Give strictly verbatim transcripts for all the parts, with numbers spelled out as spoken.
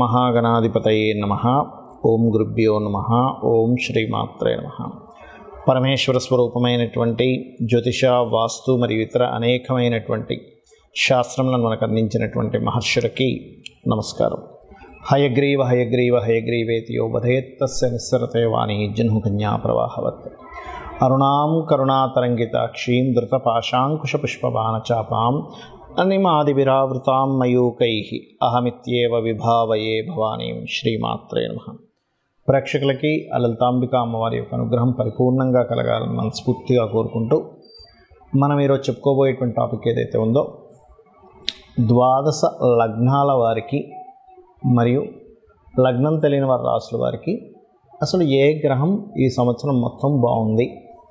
మహాగణాధిపతయే నమః. ఓం గురుభ్యో నమః. ఓం శ్రీమాత్రే నమః. పరమేశ్వర స్వరూపమైనటువంటి జ్యోతిష, వాస్తు మరియు ఇతర అనేకమైనటువంటి శాస్త్రములను మనకు అందించినటువంటి మహర్షులకి నమస్కారం. హయగ్రీవ హయగ్రీవ హయగ్రీవేతియో వధేత్తస్య నిస్సరతే వాణి జన్హు కన్యా ప్రవాహవత్. అరుణాం కరుణాతరంగితాక్షీం ధృతపాశాంకుశపుష్పబాణచాపాం అనిమాదివిరావృతాం మయూకైః అహమిత్యేవ విభావయే భవానీం. శ్రీమాత్రే నమః. ప్రేక్షకులకి ఆ లలితాంబిక అమ్మవారి యొక్క అనుగ్రహం పరిపూర్ణంగా కలగాలని మనస్ఫూర్తిగా కోరుకుంటూ మనం ఈరోజు చెప్పుకోబోయేటువంటి టాపిక్ ఏదైతే ఉందో, ద్వాదశ లగ్నాల వారికి మరియు లగ్నం తెలియని వారి రాసుల వారికి అసలు ఏ గ్రహం ఈ సంవత్సరం మొత్తం బాగుంది,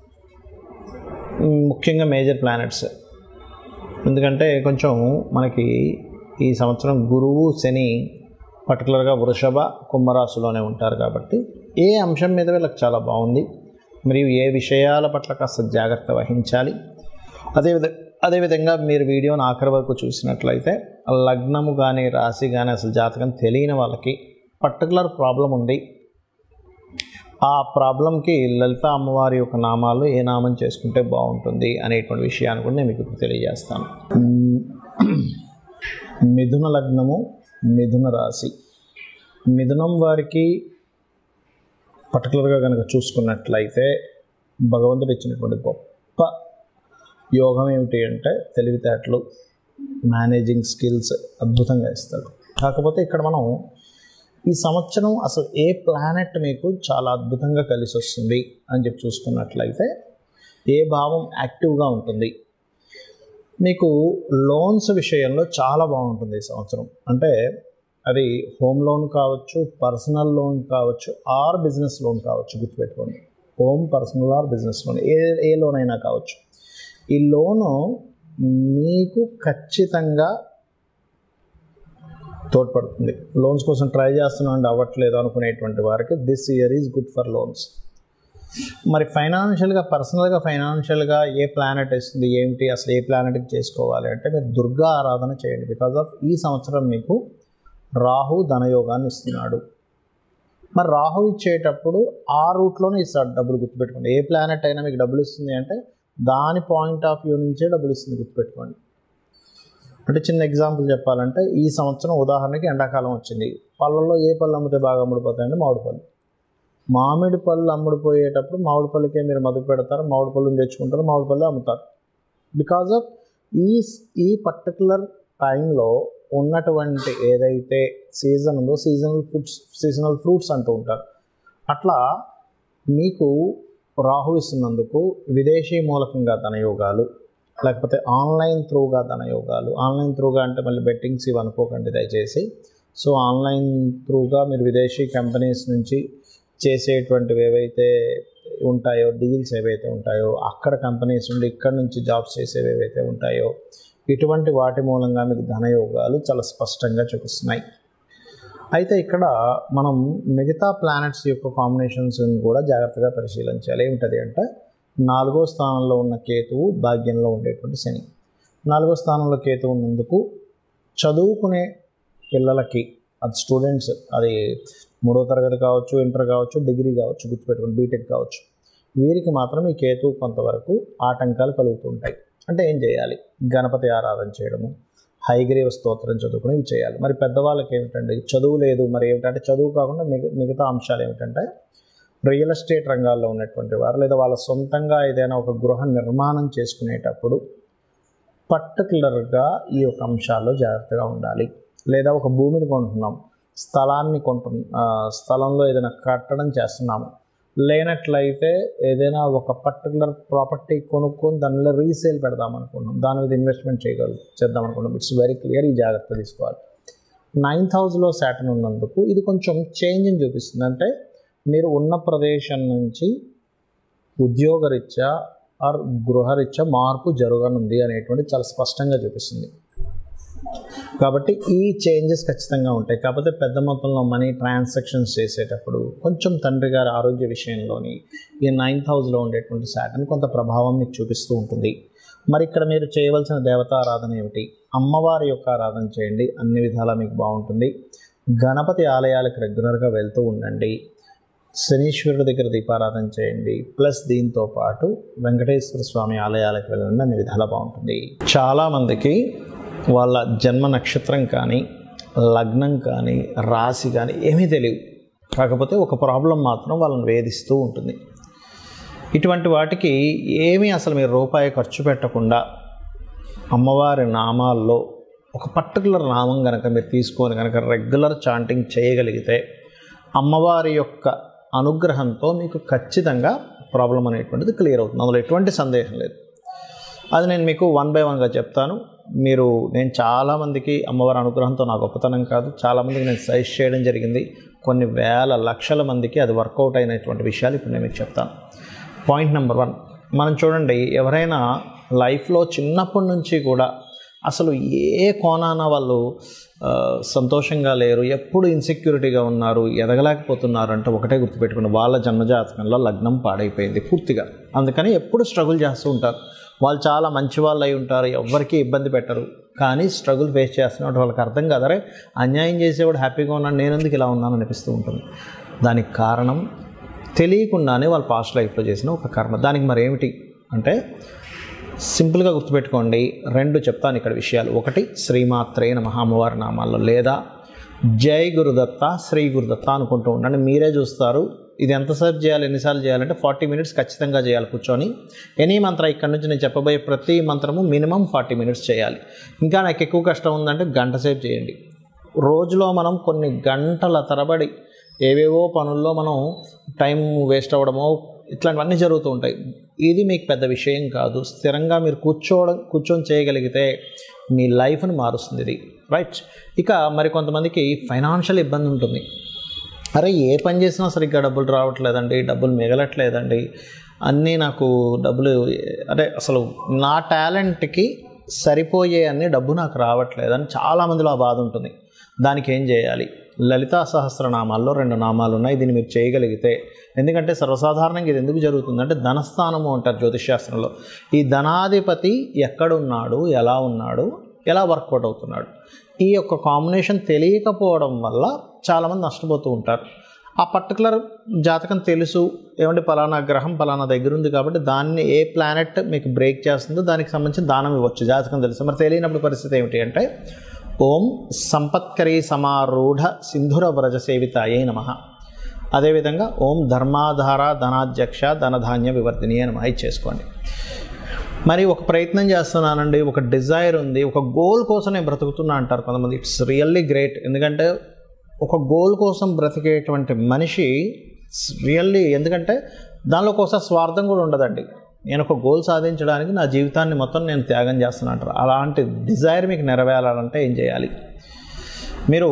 ముఖ్యంగా మేజర్ ప్లానెట్స్. ఎందుకంటే కొంచెం మనకి ఈ సంవత్సరం గురువు, శని పర్టికులర్గా వృషభ, కుంభరాశిలోనే ఉంటారు కాబట్టి ఏ అంశం మీద వీళ్ళకి చాలా బాగుంది మరియు ఏ విషయాల పట్ల కాస్త జాగ్రత్త వహించాలి. అదేవిధ అదేవిధంగా మీరు వీడియోని ఆఖరి వరకు చూసినట్లయితే లగ్నము కానీ రాశి కానీ అసలు జాతకం తెలియని వాళ్ళకి పర్టికులర్ ప్రాబ్లం ఉంది, ఆ ప్రాబ్లంకి లలిత అమ్మవారి యొక్క నామాలు ఏ నామం చేసుకుంటే బాగుంటుంది అనేటువంటి విషయాన్ని కూడా నేను మీకు ఇప్పుడు తెలియజేస్తాను. మిథున లగ్నము, మిథున రాశి. మిథునం వారికి పర్టికులర్గా కనుక చూసుకున్నట్లయితే భగవంతుడు ఇచ్చినటువంటి గొప్ప యోగం ఏమిటి అంటే తెలివితేటలు, మేనేజింగ్ స్కిల్స్ అద్భుతంగా ఇస్తాడు. కాకపోతే ఇక్కడ మనం ఈ సంవత్సరం అసలు ఏ ప్లానెట్ మీకు చాలా అద్భుతంగా కలిసి వస్తుంది అని చెప్పి చూసుకున్నట్లయితే ఏ భావం యాక్టివ్గా ఉంటుంది. మీకు లోన్స్ విషయంలో చాలా బాగుంటుంది ఈ సంవత్సరం. అంటే అది హోమ్ లోన్ కావచ్చు, పర్సనల్ లోన్ కావచ్చు, ఆర్ బిజినెస్ లోన్ కావచ్చు. గుర్తుపెట్టుకోండి, home, personal or business loan, ఏ ఏ లోన్ అయినా కావచ్చు. ఈ లోను మీకు ఖచ్చితంగా తోడ్పడుతుంది. లోన్స్ కోసం ట్రై చేస్తున్నాం అండి అవ్వట్లేదు అనుకునేటువంటి వారికి this year is good for loans. మరి ఫైనాన్షియల్గా, పర్సనల్గా ఫైనాన్షియల్గా ఏ ప్లానెట్ ఇస్తుంది ఏమిటి, అసలు ఏ ప్లానెట్కి చేసుకోవాలి అంటే మీరు దుర్గా ఆరాధన చేయండి. బికాజ్ ఆఫ్ ఈ సంవత్సరం మీకు రాహు ధనయోగాన్ని ఇస్తున్నాడు. మరి రాహు ఇచ్చేటప్పుడు ఆ రూట్లోనే ఇస్తాడు డబ్బులు. గుర్తుపెట్టుకోండి, ఏ ప్లానెట్ అయినా మీకు డబ్బులు ఇస్తుంది అంటే దాని పాయింట్ ఆఫ్ వ్యూ నుంచే డబ్బులు ఇస్తుంది. గుర్తుపెట్టుకోండి. అంటే చిన్న ఎగ్జాంపుల్ చెప్పాలంటే ఈ సంవత్సరం ఉదాహరణకి ఎండాకాలం వచ్చింది. పళ్ళల్లో ఏ పళ్ళు అమ్మితే బాగా అమ్ముడిపోతాయంటే మామిడి పళ్ళు. మామిడి పళ్ళు అమ్ముడిపోయేటప్పుడు మామిడి పళ్ళకే మీరు మదుపు పెడతారు, మామిడి పళ్ళుని తెచ్చుకుంటారు, మామిడి పళ్ళు అమ్ముతారు. బికాజ్ ఆఫ్ ఈ ఈ పర్టికులర్ టైంలో ఉన్నటువంటి ఏదైతే సీజన్ ఉందో సీజనల్ ఫుడ్స్, సీజనల్ ఫ్రూట్స్ అంటూ ఉంటారు. అట్లా మీకు రాహు ఇస్తున్నందుకు విదేశీ మూలకంగా ధనయోగాలు, లేకపోతే ఆన్లైన్ త్రూగా ధనయోగాలు. ఆన్లైన్ త్రూగా అంటే మళ్ళీ బెట్టింగ్స్ ఇవి అనుకోకండి దయచేసి. సో ఆన్లైన్ త్రూగా మీరు విదేశీ కంపెనీస్ నుంచి చేసేటువంటివి ఏవైతే ఉంటాయో, డీల్స్ ఏవైతే ఉంటాయో, అక్కడ కంపెనీస్ ఉండి ఇక్కడ నుంచి జాబ్స్ చేసేవి ఏవైతే ఉంటాయో, ఇటువంటి వాటి మూలంగా మీకు ధనయోగాలు చాలా స్పష్టంగా చూపిస్తున్నాయి. అయితే ఇక్కడ మనం మిగతా ప్లానెట్స్ యొక్క కాంబినేషన్స్ కూడా జాగ్రత్తగా పరిశీలించాలి. ఏమిటది అంటే నాలుగో స్థానంలో ఉన్న కేతువు, భాగ్యంలో ఉండేటువంటి శని. నాలుగో స్థానంలో కేతువు ఉన్నందుకు చదువుకునే పిల్లలకి, అది స్టూడెంట్స్, అది మూడో తరగతి కావచ్చు, ఇంటర్ కావచ్చు, డిగ్రీ కావచ్చు, గుర్తుపెట్టుకుని బీటెక్ కావచ్చు, వీరికి మాత్రం ఈ కేతువు కొంతవరకు ఆటంకాలు కలుగుతుంటాయి. అంటే ఏం చేయాలి? గణపతి ఆరాధన చేయడము, హయగ్రీవ స్తోత్రం చదువుకుని ఇవి చేయాలి. మరి పెద్దవాళ్ళకి ఏమిటండి, చదువు లేదు, మరి ఏమిటంటే చదువు కాకుండా మిగ మిగతా అంశాలు ఏమిటంటే రియల్ ఎస్టేట్ రంగాల్లో ఉన్నటువంటి వారు, లేదా వాళ్ళ సొంతంగా ఏదైనా ఒక గృహ నిర్మాణం చేసుకునేటప్పుడు పర్టికులర్గా ఈ యొక్క అంశాల్లో జాగ్రత్తగా ఉండాలి. లేదా ఒక భూమిని కొంటున్నాం, స్థలాన్ని కొంటు స్థలంలో ఏదైనా కట్టడం చేస్తున్నాము, లేనట్లయితే ఏదైనా ఒక పర్టికులర్ ప్రాపర్టీ కొనుక్కొని దానిలో రీసేల్ పెడదాం అనుకుంటున్నాం, దాని మీద ఇన్వెస్ట్మెంట్ చేయగల చేద్దాం అనుకుంటున్నాం. ఇట్స్ వెరీ క్లియర్, ఈ జాగ్రత్త తీసుకోవాలి. నైన్త్ హౌస్లో సాటర్న్ ఉన్నందుకు ఇది కొంచెం చేంజ్ని చూపిస్తుంది. అంటే మీరు ఉన్న ప్రదేశం నుంచి ఉద్యోగరీత్యా ఆర్ గృహరీత్యా మార్పు జరగనుంది అనేటువంటి చాలా స్పష్టంగా చూపిస్తుంది. కాబట్టి ఈ చేంజెస్ ఖచ్చితంగా ఉంటాయి. కాకపోతే పెద్ద మొత్తంలో మనీ ట్రాన్సాక్షన్స్ చేసేటప్పుడు కొంచెం తండ్రి గారి ఆరోగ్య విషయంలోని ఈ నైన్త్ హౌస్లో ఉండేటువంటి సాటర్న్ కొంత ప్రభావం మీకు చూపిస్తూ ఉంటుంది. మరి ఇక్కడ మీరు చేయవలసిన దేవతా ఆరాధన ఏమిటి? అమ్మవారి యొక్క ఆరాధన చేయండి, అన్ని విధాలా మీకు బాగుంటుంది. గణపతి ఆలయాలకు రెగ్యులర్గా వెళ్తూ ఉండండి. శనీశ్వరుడి దగ్గర దీపారాధన చేయండి. ప్లస్ దీంతో పాటు వెంకటేశ్వర స్వామి ఆలయాలకు వెళ్ళండి. అన్ని విధాలా బాగుంటుంది. చాలామందికి వాళ్ళ జన్మ నక్షత్రం కానీ లగ్నం కానీ రాశి కానీ ఏమీ తెలియదు. కాకపోతే ఒక ప్రాబ్లం మాత్రం వాళ్ళని వేధిస్తూ ఉంటుంది. ఇటువంటి వాటికి ఏమీ అసలు మీరు రూపాయి ఖర్చు పెట్టకుండా అమ్మవారి నామాల్లో ఒక పర్టికులర్ నామం కనుక మీరు తీసుకొని కనుక రెగ్యులర్ చాంటింగ్ చేయగలిగితే అమ్మవారి యొక్క అనుగ్రహంతో మీకు ఖచ్చితంగా ప్రాబ్లం అనేటువంటిది క్లియర్ అవుతుంది. అందులో ఎటువంటి సందేహం లేదు. అది నేను మీకు వన్ బై వన్గా చెప్తాను. మీరు నేను చాలామందికి అమ్మవారి అనుగ్రహంతో నా గొప్పతనం కాదు, చాలామందికి నేను సజెస్ట్ చేయడం జరిగింది. కొన్ని వేల లక్షల మందికి అది వర్కౌట్ అయినటువంటి విషయాలు ఇప్పుడు నేను మీకు చెప్తాను. పాయింట్ నెంబర్ వన్, మనం చూడండి, ఎవరైనా లైఫ్లో చిన్నప్పటి నుంచి కూడా అసలు ఏ కోణాన వాళ్ళు సంతోషంగా లేరు, ఎప్పుడు ఇన్సెక్యూరిటీగా ఉన్నారు, ఎదగలేకపోతున్నారు అంటే ఒకటే గుర్తుపెట్టుకుని వాళ్ళ జన్మజాతకంలో లగ్నం పాడైపోయింది పూర్తిగా. అందుకని ఎప్పుడు స్ట్రగుల్ చేస్తూ ఉంటారు. వాళ్ళు చాలా మంచి వాళ్ళు అయి ఉంటారు, ఎవరికి ఇబ్బంది పెట్టరు, కానీ స్ట్రగుల్ ఫేస్ చేస్తున్నట్టు వాళ్ళకి అర్థం కాదరే అన్యాయం చేసేవాడు హ్యాపీగా ఉన్నాను, నేను ఎందుకు ఇలా ఉన్నాను అనిపిస్తూ ఉంటుంది. దానికి కారణం తెలియకుండానే వాళ్ళు పాస్ట్ లైఫ్లో చేసిన ఒక కర్మ. దానికి మరి ఏమిటి అంటే సింపుల్గా గుర్తుపెట్టుకోండి. రెండు చెప్తాను ఇక్కడ విషయాలు. ఒకటి శ్రీమాత్రే నమః అమ్మవారి నామాల్లో, లేదా జై గురుదత్త శ్రీ గురుదత్త అనుకుంటూ ఉండండి. మీరే చూస్తారు ఇది ఎంతసేపు చేయాలి, ఎన్నిసార్లు చేయాలంటే ఫార్టీ మినిట్స్ ఖచ్చితంగా చేయాలి కూర్చొని. ఎనీ మంత్ర ఇక్కడ నుంచి నేను చెప్పబోయే ప్రతి మంత్రము మినిమం ఫార్టీ మినిట్స్ చేయాలి. ఇంకా నాకు ఎక్కువ కష్టం ఉందంటే గంట సేపు చేయండి. రోజులో మనం కొన్ని గంటల తరబడి ఏవేవో పనుల్లో మనం టైం వేస్ట్ అవ్వడమో ఇట్లాంటివన్నీ జరుగుతూ ఉంటాయి. ఇది మీకు పెద్ద విషయం కాదు. స్థిరంగా మీరు కూర్చోవడం కూర్చొని చేయగలిగితే మీ లైఫ్ని మారుస్తుంది ఇది, రైట్. ఇక మరి కొంతమందికి ఫైనాన్షియల్ ఇబ్బంది ఉంటుంది. అరే ఏ పని చేసినా సరిగ్గా డబ్బులు రావట్లేదండి, డబ్బులు మిగలట్లేదండి, అన్నీ నాకు డబ్బులు అదే అసలు నా టాలెంట్కి సరిపోయే అన్ని డబ్బు నాకు రావట్లేదని చాలామందిలో ఆ బాధ ఉంటుంది. దానికి ఏం చేయాలి? లలితా సహస్రనామాల్లో రెండు నామాలు ఉన్నాయి. దీన్ని మీరు చేయగలిగితే, ఎందుకంటే సర్వసాధారణంగా ఇది ఎందుకు జరుగుతుందంటే ధనస్థానము అంటారు జ్యోతిష్శాస్త్రంలో. ఈ ధనాధిపతి ఎక్కడున్నాడు, ఎలా ఉన్నాడు, ఎలా వర్కౌట్ అవుతున్నాడు, ఈ యొక్క కాంబినేషన్ తెలియకపోవడం వల్ల చాలామంది నష్టపోతూ ఉంటారు. ఆ పర్టికులర్ జాతకం తెలుసు, ఏమంటే పలానా గ్రహం పలానా దగ్గర ఉంది కాబట్టి దాన్ని ఏ ప్లానెట్ మీకు బ్రేక్ చేస్తుందో దానికి సంబంధించి దానం ఇవ్వచ్చు, జాతకం తెలుసు. మరి తెలియనప్పుడు పరిస్థితి ఏమిటి అంటే ఓం సంపత్కరీ సమారూఢ సింధుర వ్రజ సేవితాయే నమః. అదేవిధంగా ఓం ధర్మాధార ధనాధ్యక్ష ధనధాన్య వివర్ధిని అని మాయి చేసుకోండి. మరి ఒక ప్రయత్నం చేస్తున్నానండి, ఒక డిజైర్ ఉంది, ఒక గోల్ కోసం నేను బ్రతుకుతున్నా అంటారు కొంతమంది. It's really great. ఎందుకంటే ఒక గోల్ కోసం బ్రతికేటువంటి మనిషి రియల్లీ, ఎందుకంటే దానిలో కోసం స్వార్థం కూడా ఉండదండి. నేను ఒక గోల్ సాధించడానికి నా జీవితాన్ని మొత్తం నేను త్యాగం చేస్తున్నా అంటారు. అలాంటి డిజైర్ మీకు నెరవేరాలంటే ఏం చేయాలి? మీరు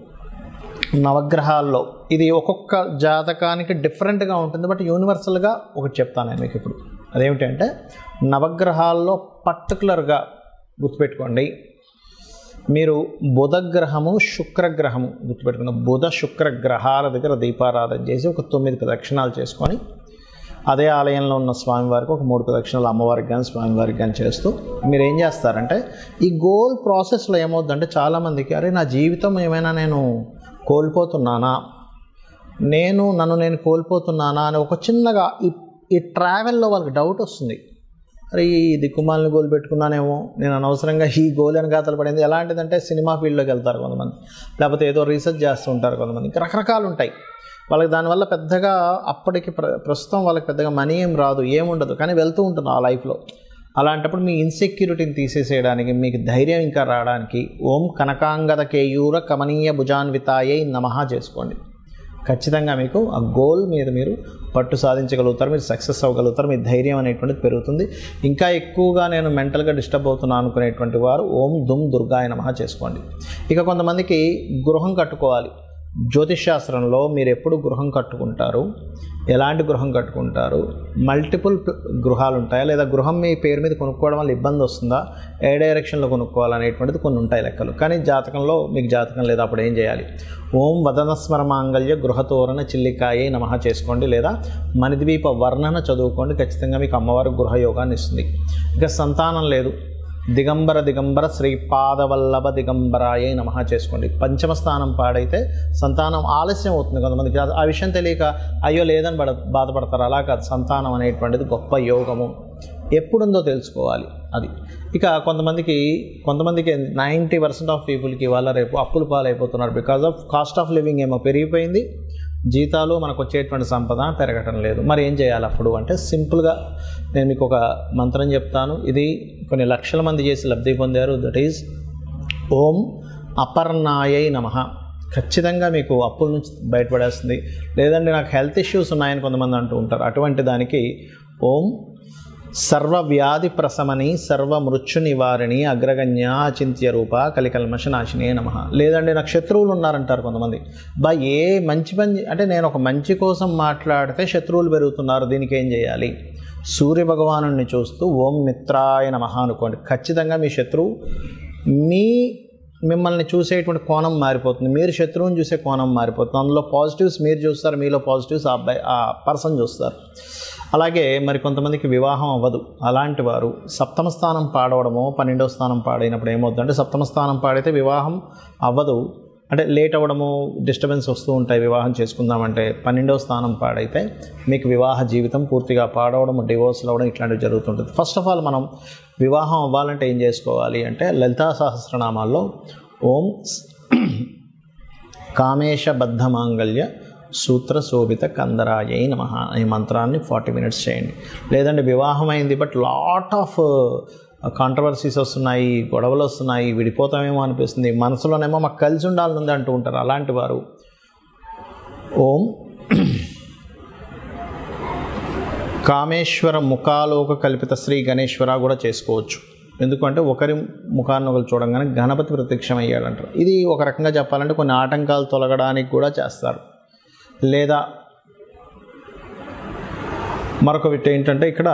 నవగ్రహాల్లో ఇది ఒక్కొక్క జాతకానికి డిఫరెంట్గా ఉంటుంది, బట్ యూనివర్సల్గా ఒకటి చెప్తాను నేను మీకు ఇప్పుడు. అదేమిటంటే నవగ్రహాల్లో పర్టికులర్గా గుర్తుపెట్టుకోండి, మీరు బుధగ్రహము శుక్రగ్రహము గుర్తుపెట్టుకున్న బుధ శుక్ర గ్రహాల దగ్గర దీపారాధన చేసి ఒక తొమ్మిది ప్రదక్షిణాలు చేసుకొని అదే ఆలయంలో ఉన్న స్వామివారికి ఒక మూడు ప్రదక్షిణాలు అమ్మవారికి కానీ స్వామివారికి కానీ చేస్తూ మీరు ఏం చేస్తారంటే ఈ గోల్ ప్రాసెస్లో ఏమవుతుందంటే చాలామందికి అరే నా జీవితం ఏమైనా నేను కోల్పోతున్నానా, నేను నన్ను నేను కోల్పోతున్నానా అని ఒక చిన్నగా ఈ ఈ ట్రావెల్లో వాళ్ళకి డౌట్ వస్తుంది. అరే ఈ దిక్కుమాలని గోల్ పెట్టుకున్నానేమో, నేను అనవసరంగా ఈ గోల్ అని గాతలు పడింది. ఎలాంటిదంటే సినిమా ఫీల్డ్లోకి వెళ్తారు కొంతమంది, లేకపోతే ఏదో రీసెర్చ్ చేస్తూ ఉంటారు కొంతమంది, ఇంకా రకరకాలు ఉంటాయి వాళ్ళకి. దానివల్ల పెద్దగా అప్పటికి ప్ర ప్రస్తుతం వాళ్ళకి పెద్దగా మనీ ఏం రాదు, ఏముండదు, కానీ వెళ్తూ ఉంటుంది ఆ లైఫ్లో. అలాంటప్పుడు మీ ఇన్సెక్యూరిటీని తీసేసేయడానికి, మీకు ధైర్యం ఇంకా రావడానికి ఓం కనకాంగద కేయూర కమనీయ భుజాన్వితాయై నమః చేసుకోండి. ఖచ్చితంగా మీకు ఆ గోల్ మీద మీరు పట్టు సాధించగలుగుతారు, మీరు సక్సెస్ అవ్వగలుగుతారు, మీ ధైర్యం అనేటువంటిది పెరుగుతుంది. ఇంకా ఎక్కువగా నేను మెంటల్గా డిస్టర్బ్ అవుతున్నాను అనుకునేటువంటి వారు ఓం దుమ్ దుర్గాయ నమః చేసుకోండి. ఇక కొంతమందికి గృహం కట్టుకోవాలి. జ్యోతిష్శాస్త్రంలో మీరు ఎప్పుడు గృహం కట్టుకుంటారు, ఎలాంటి గృహం కట్టుకుంటారు, మల్టిపుల్ గృహాలు ఉంటాయా, లేదా గృహం మీ పేరు మీద కొనుక్కోవడం వల్ల ఇబ్బంది వస్తుందా, ఏ డైరెక్షన్లో కొనుక్కోవాలనేటువంటిది కొన్ని ఉంటాయి లెక్కలు. కానీ జాతకంలో మీకు జాతకం లేదా అప్పుడు ఏం చేయాలి? ఓం వదనస్మర మాంగళ్య గృహతోరణ చిల్లికాయే నమః చేసుకోండి, లేదా మణిద్వీప వర్ణన చదువుకోండి. ఖచ్చితంగా మీకు అమ్మవారు గృహయోగాన్ని ఇస్తుంది. ఇక సంతానం లేదు, దిగంబర దిగంబర శ్రీపాదవల్లభ దిగంబరాయ నమః చేసుకోండి. పంచమ స్థానం పాడైతే సంతానం ఆలస్యం అవుతుంది. కొంతమందికి ఆ విషయం తెలియక అయ్యో లేదని బడ బాధపడతారు. అలా కాదు, సంతానం అనేటువంటిది గొప్ప యోగము, ఎప్పుడుందో తెలుసుకోవాలి అది. ఇక కొంతమందికి కొంతమందికి నైంటీ పర్సెంట్ ఆఫ్ పీపుల్కి వాళ్ళ రేపు అప్పులు పాలైపోతున్నారు. Because of cost of living ఏమో పెరిగిపోయింది, జీతాలు మనకు వచ్చేటువంటి సంపద పెరగటం లేదు. మరి ఏం చేయాలి అప్పుడు అంటే సింపుల్గా నేను మీకు ఒక మంత్రం చెప్తాను. ఇది కొన్ని లక్షల మంది చేసి లబ్ధి పొందారు. దట్ ఈజ్ ఓం అపర్ణాయై నమః. ఖచ్చితంగా మీకు అప్పుల నుంచి బయటపడేస్తుంది. లేదంటే నాకు హెల్త్ ఇష్యూస్ ఉన్నాయని కొంతమంది అంటూ ఉంటారు. అటువంటి దానికి ఓం సర్వ వ్యాధి ప్రశమని సర్వ మృత్యు నివారిణి అగ్రగణ్య అచింత్య రూప కలికల్మష నాశినే నమః. లేదంటే నాకు శత్రువులు ఉన్నారంటారు కొంతమంది. బా ఏ మంచి పని అంటే నేను ఒక మంచి కోసం మాట్లాడితే శత్రువులు పెరుగుతున్నారు, దీనికి ఏం చేయాలి? సూర్య భగవానుడిని చూస్తూ ఓం మిత్రాయ నమః అనుకోండి. ఖచ్చితంగా మీ శత్రువు మీ మిమ్మల్ని చూసేటువంటి కోణం మారిపోతుంది, మీరు శత్రువుని చూసే కోణం మారిపోతుంది. అందులో పాజిటివ్స్ మీరు చూస్తారు, మీలో పాజిటివ్స్ ఆ అబ్బాయి ఆ పర్సన్ చూస్తారు. అలాగే మరి కొంతమందికి వివాహం అవ్వదు. అలాంటి వారు సప్తమ స్థానం పాడవడమో పన్నెండవ స్థానం పాడైనప్పుడు ఏమవుతుందంటే, సప్తమ స్థానం పాడైతే వివాహం అవ్వదు, అంటే లేట్ అవ్వడము, డిస్టర్బెన్స్ వస్తూ ఉంటాయి వివాహం చేసుకుందామంటే. పన్నెండవ స్థానం పాడైతే మీకు వివాహ జీవితం పూర్తిగా పాడవడం, డివోర్స్లు అవ్వడం ఇట్లాంటివి జరుగుతుంటుంది. ఫస్ట్ ఆఫ్ ఆల్ మనం వివాహం అవ్వాలంటే ఏం చేసుకోవాలి అంటే, లలితా సహస్రనామాల్లో ఓం కామేశ బద్ధ మాంగళ్య సూత్ర శోభిత కందరాయై నమః ఈ మంత్రాన్ని ఫార్టీ మినిట్స్ చేయండి. లేదంటే వివాహం అయింది బట్ లాట్ ఆఫ్ కాంట్రవర్సీస్ వస్తున్నాయి, గొడవలు వస్తున్నాయి, విడిపోతామేమో అనిపిస్తుంది, మనసులోనేమో మాకు కలిసి ఉండాలని అంటూ ఉంటారు. అలాంటి వారు ఓం కామేశ్వర ముఖాలోక కల్పిత శ్రీ గణేశ్వర కూడా చేసుకోవచ్చు. ఎందుకంటే ఒకరి ముఖాన్ని ఒకరు చూడంగానే గణపతి ప్రత్యక్షం అయ్యాడంటారు. ఇది ఒక రకంగా చెప్పాలంటే కొన్ని ఆటంకాలు తొలగడానికి కూడా చేస్తారు. లేదా మరొక విట్ ఏంటంటే, ఇక్కడ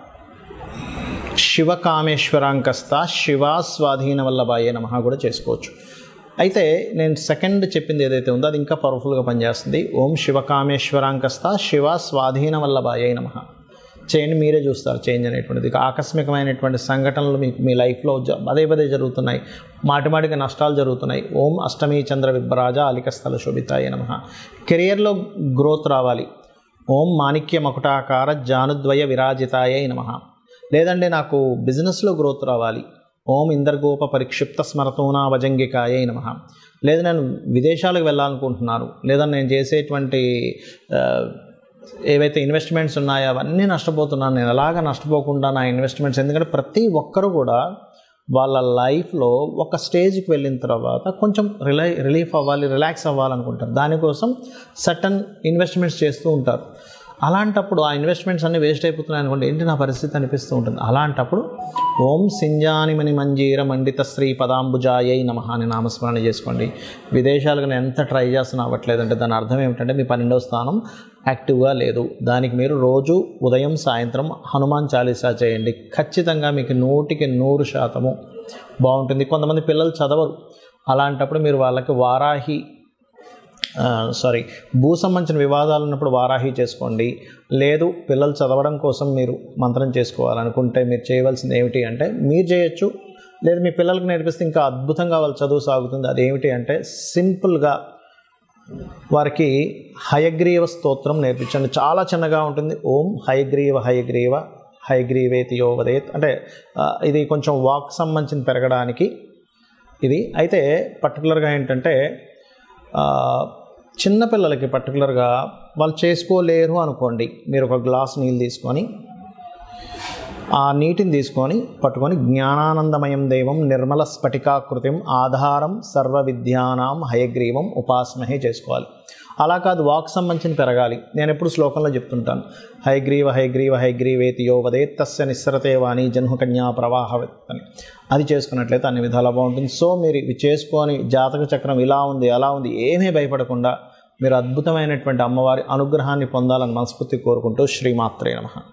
శివకామేశ్వరాంకస్త శివ స్వాధీన వల్లభాయే నమః కూడా చేసుకోవచ్చు. అయితే నేను సెకండ్ చెప్పింది ఏదైతే ఉందో అది ఇంకా పవర్ఫుల్గా పనిచేస్తుంది. ఓం శివకామేశ్వరాంకస్త శివ స్వాధీన వల్లభాయే నమః చేయండి. మీరే చూస్తారు చేంజ్ అనేటువంటిది. ఆకస్మికమైనటువంటి సంఘటనలు మీకు మీ లైఫ్లో పదే పదే జరుగుతున్నాయి, మాటి మాటికి నష్టాలు జరుగుతున్నాయి. ఓం అష్టమీ చంద్ర విభ్రాజ అలికస్థల శోభితాయ నమః. కెరియర్లో గ్రోత్ రావాలి. ఓం మాణిక్య మకుటాకార జానుద్వయ విరాజితాయ నమః. లేదంటే నాకు బిజినెస్లో గ్రోత్ రావాలి. ఓం ఇందర్గోప పరిక్షిప్త స్మరతోనా వజంగికాయ నమః. లేదా నేను విదేశాలకు వెళ్ళాలనుకుంటున్నాను, లేదా నేను చేసేటువంటి ఏవైతే ఇన్వెస్ట్మెంట్స్ ఉన్నాయో అవన్నీ నష్టపోతున్నాను, నేను అలాగా నష్టపోకుండా నా ఇన్వెస్ట్మెంట్స్, ఎందుకంటే ప్రతి ఒక్కరు కూడా వాళ్ళ లైఫ్లో ఒక స్టేజ్కి వెళ్ళిన తర్వాత కొంచెం రిలై రిలీఫ్ అవ్వాలి, రిలాక్స్ అవ్వాలనుకుంటారు. దానికోసం సర్టన్ ఇన్వెస్ట్మెంట్స్ చేస్తూ ఉంటారు. అలాంటప్పుడు ఆ ఇన్వెస్ట్మెంట్స్ అన్నీ వేస్ట్ అయిపోతున్నాయి అనుకోండి, ఏంటి నా పరిస్థితి అనిపిస్తూ ఉంటుంది. అలాంటప్పుడు ఓం సింజానిమని మంజీర మండిత శ్రీ పదాంబుజాయై నమః అని నామస్మరణ చేసుకోండి. విదేశాలకు నేను ఎంత ట్రై చేస్తున్నా అవ్వట్లేదంటే దాని అర్థం ఏమిటంటే మీ పన్నెండవ స్థానం యాక్టివ్గా లేదు. దానికి మీరు రోజు ఉదయం సాయంత్రం హనుమాన్ చాలీసా చేయండి. ఖచ్చితంగా మీకు నూటికి నూరు శాతము బాగుంటుంది. కొంతమంది పిల్లలు చదవరు, అలాంటప్పుడు మీరు వాళ్ళకి వారాహి సారీ భూ సంబంధించిన వివాదాలు ఉన్నప్పుడు వారాహి చేసుకోండి. లేదు పిల్లలు చదవడం కోసం మీరు మంత్రం చేసుకోవాలనుకుంటే మీరు చేయవలసింది ఏమిటి అంటే, మీరు చేయొచ్చు, లేదు మీ పిల్లలకు నేర్పిస్తే ఇంకా అద్భుతంగా వాళ్ళ చదువు సాగుతుంది. అదేమిటి అంటే సింపుల్గా వారికి హయగ్రీవ స్తోత్రం నేర్పించండి. చాలా చిన్నగా ఉంటుంది. ఓం హయగ్రీవ హయగ్రీవ హయగ్రీవేతి యోవదేత్ అంటే ఇది కొంచెం వాక్ సంబంధించిన పెరగడానికి ఇది. అయితే పర్టికులర్గా ఏంటంటే చిన్నపిల్లలకి పర్టికులర్గా వాళ్ళు చేసుకోలేరు అనుకోండి, మీరు ఒక గ్లాస్ నీళ్ళు తీసుకొని ఆ నీటిని తీసుకొని పట్టుకొని జ్ఞానానందమయం దేవం నిర్మల స్ఫటికాకృతిం ఆధారం సర్వ విద్యానాం హయగ్రీవం ఉపాసమహే చేసుకోవాలి. అలా కాదు, వాక్ సంబంధించిన పెరగాలి. నేను ఎప్పుడు శ్లోకంలో చెప్తుంటాను, హయగ్రీవ హయగ్రీవ హయగ్రీవేతి యో వదేత్ తస్య నిస్సరతే వాణి జన్హకన్యా ప్రవాహవత్ అని. అది చేసుకున్నట్లయితే అన్ని విధాలా బాగుంటుంది. సో మీరు ఇవి చేసుకొని జాతక చక్రం ఇలా ఉంది అలా ఉంది ఏమీ భయపడకుండా మీరు అద్భుతమైనటువంటి అమ్మవారి అనుగ్రహాన్ని పొందాలని మనస్ఫూర్తి కోరుకుంటూ శ్రీమాత్రే నమః.